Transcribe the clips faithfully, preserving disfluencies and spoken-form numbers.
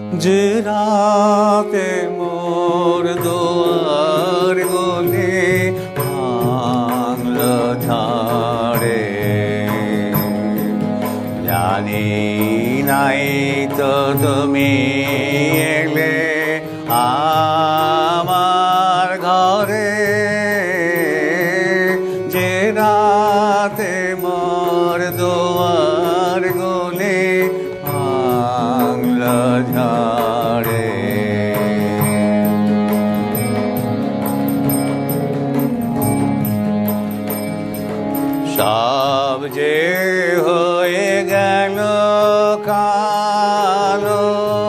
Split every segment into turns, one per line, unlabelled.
যে রাতে মোর দুয়ার গলে ভাঙল ঝড়ে, জানি নাই তো তুমি এলে আমার ঘরে। যে রাতে মোর দুয়ার গলে ভাঙল ঝড়ে, সব যে হয়ে গেল কালো,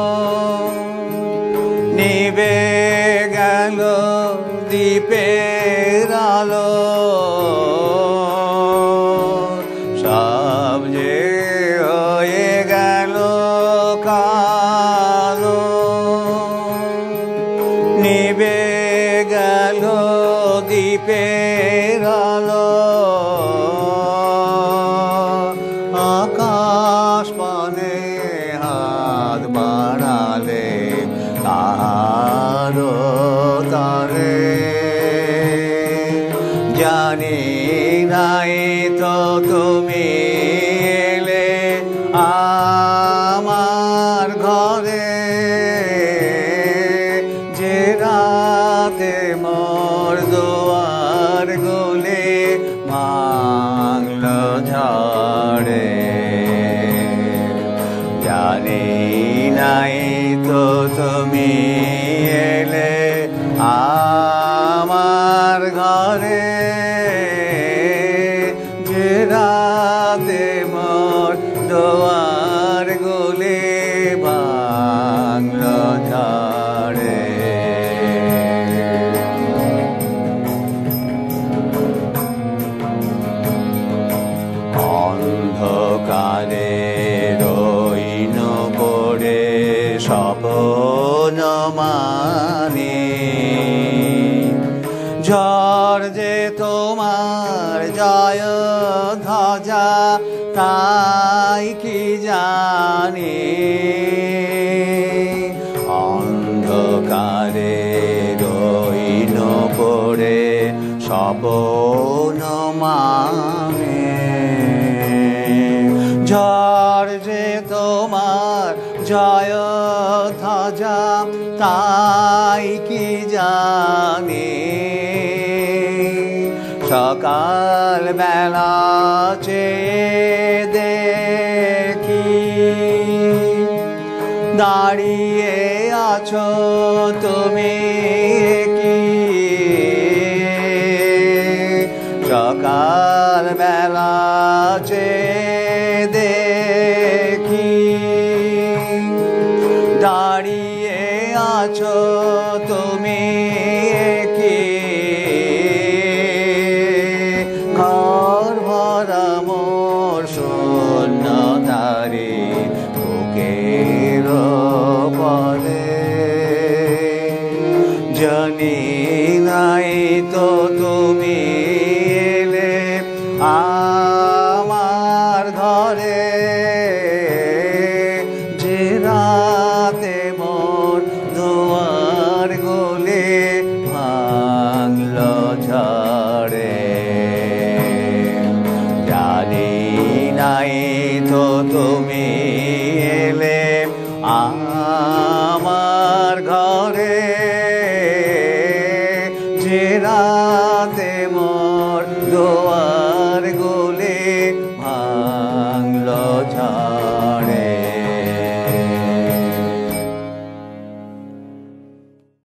নিবে গেল দ্বীপের আলো। সব যে হয়ে গেল কালো, নিবে গেল দ্বীপের আলো। আকাশ পানে হাত বাড়ালে তাহারো তারে, জানি নাই তো তুমি এলে আমার ঘরে। যে রাতে মোর দুয়ার গলে ভাঙল ঝড়ে, জানি নাই তো তুমি এলে আমার ঘরে। যে রাতে মোর দুয়ার গলে ভাঙল ঝড়ে। অন্ধকারে রইন পড়ে স্বপ্ন মানে, ঝড় যে তোমার জয় ধ্বজা তাই কি জানি। অন্ধকারে রইন পড়ে স্বপ্ন মানে, ঝড় যে তোমার জয় ধ্বজা তাই কি জানি। সকাল বেলা চেয়ে দেখি দাঁড়িয়ে আছো তুমি কি। সকাল বেলা চেয়ে দেখি দাঁড়িয়ে আছো তুমি কি। ঘর ভরা মোর শূন্যতারে বুকের পরে, জানি নাই তো তুমি এলে আমার ঘরে। যে রাতে মোর দুয়ার গলে ভাঙল ঝড়ে, জানি নাই তো তুমি এলে আমার ঘরে। যে রাতে মোর দুয়ার